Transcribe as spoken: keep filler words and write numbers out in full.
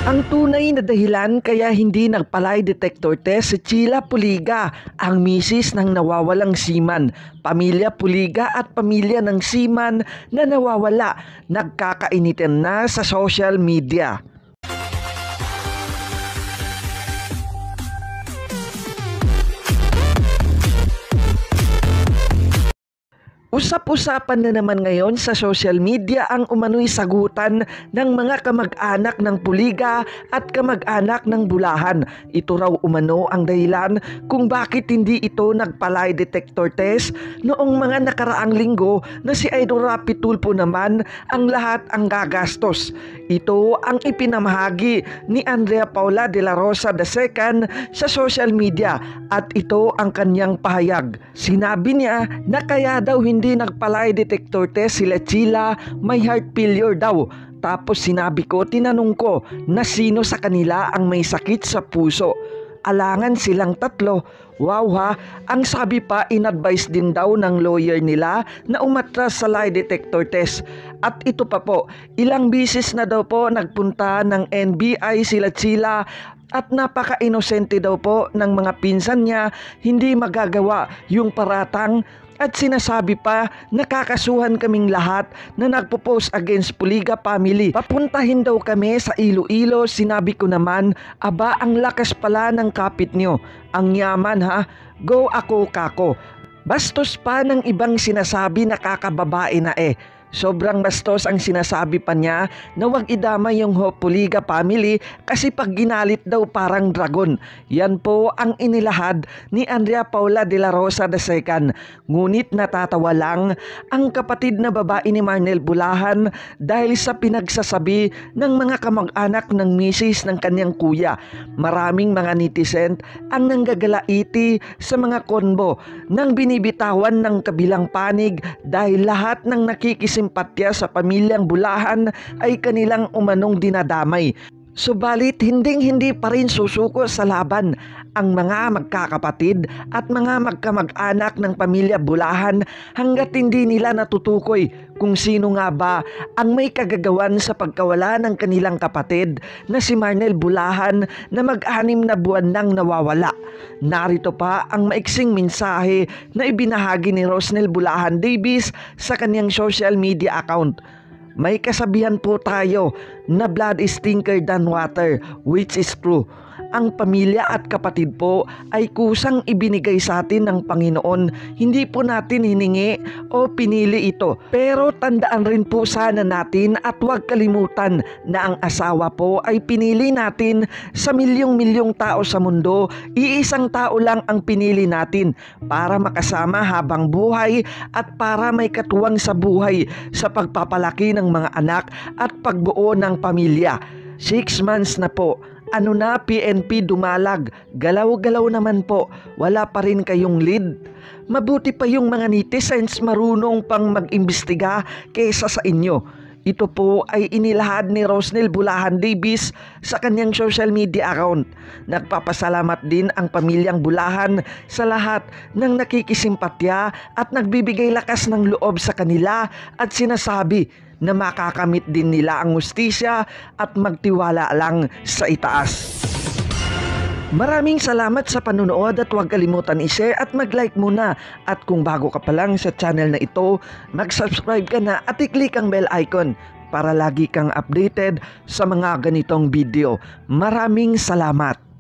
Ang tunay na dahilan kaya hindi nagpalay detector test si Chila Fuliga, ang misis ng nawawalang seaman. Pamilya Fuliga at pamilya ng seaman na nawawala, nagkakainitan na sa social media. Usap-usapan na naman ngayon sa social media ang umano'y sagutan ng mga kamag-anak ng Fuliga at kamag-anak ng Bulahan. Ito raw umano ang dahilan kung bakit hindi ito nagpalay detector test noong mga nakaraang linggo na si Idol Raffy Tulfo naman ang lahat ang gagastos. Ito ang ipinamahagi ni Andrea Paula de la Rosa the second sa social media at ito ang kanyang pahayag. Sinabi niya na kaya daw hindi Hindi nagpalay detector test sila Chila, may heart failure daw. Tapos sinabi ko, tinanong ko na sino sa kanila ang may sakit sa puso. Alangan silang tatlo. Wow ha, ang sabi pa in-advise din daw ng lawyer nila na umatras sa lie detector test. At ito pa po, ilang bisis na daw po nagpunta ng N B I sila Chila at napaka-inosente daw po ng mga pinsan niya, hindi magagawa yung paratang. At sinasabi pa, nakakasuhan kaming lahat na nagpo-post against Fuliga family. Papuntahin daw kami sa Iloilo. Sinabi ko naman, aba ang lakas pala ng kapit nyo. Ang yaman ha, go ako kako. Bastos pa ng ibang sinasabi na kakababae na eh. Sobrang bastos ang sinasabi pa niya na wag idama yung Fuliga family kasi pag ginalit daw parang dragon. Yan po ang inilahad ni Andrea Paula de la Rosa the second. Ngunit natatawa lang ang kapatid na babae ni Marnel Bulahan dahil sa pinagsasabi ng mga kamag-anak ng misis ng kanyang kuya. Maraming mga netizen ang nanggagalaiti sa mga konbo nang binibitawan ng kabilang panig dahil lahat ng nakikisim simpatya sa pamilyang Bulahan ay kanilang umanong dinadamay. Subalit hinding-hindi pa rin susuko sa laban ang mga magkakapatid at mga magkamag-anak ng pamilya Bulahan hanggat hindi nila natutukoy kung sino nga ba ang may kagagawan sa pagkawala ng kanilang kapatid na si Marnel Bulahan na mag-anim na buwan nang nawawala. Narito pa ang maiksing mensahe na ibinahagi ni Rosenelle Bulahan Davis sa kanyang social media account. May kasabihan po tayo na blood is stinker than water, which is true. Ang pamilya at kapatid po ay kusang ibinigay sa atin ng Panginoon. Hindi po natin hiningi o pinili ito. Pero tandaan rin po sana natin at huwag kalimutan na ang asawa po ay pinili natin sa milyong-milyong tao sa mundo. Iisang tao lang ang pinili natin para makasama habang buhay at para may katuwang sa buhay sa pagpapalaki ng mga anak at pagbuo ng pamilya. Six months na po. Ano na, P N P dumalag, galaw-galaw naman po, wala pa rin kayong lead. Mabuti pa yung mga netizens marunong pang mag-imbestiga kaysa sa inyo. Ito po ay inilahad ni Rosenelle Bulahan Davis sa kanyang social media account. Nagpapasalamat din ang pamilyang Bulahan sa lahat ng nakikisimpatya at nagbibigay lakas ng loob sa kanila at sinasabi na makakamit din nila ang hustisya at magtiwala lang sa itaas. Maraming salamat sa panunood at huwag kalimutan i-share at mag-like muna. At kung bago ka pa lang sa channel na ito, mag-subscribe ka na at i-click ang bell icon para lagi kang updated sa mga ganitong video. Maraming salamat!